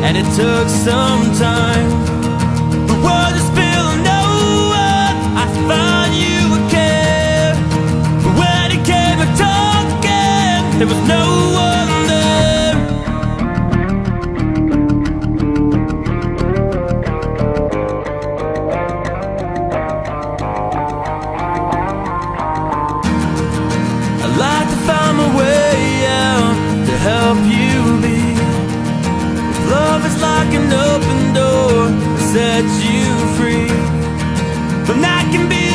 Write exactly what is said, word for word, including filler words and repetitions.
and it took some time. The world is spilling over, I thought you would care, but when it came to talking, there was no one there. I'd like to find my way out to help you leave. Love is like an open door that sets you free, but that can be